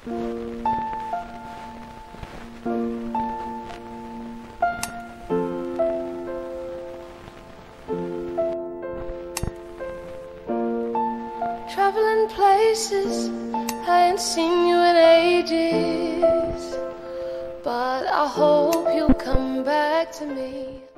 Traveling places I ain't seen you in ages, but I hope you'll come back to me.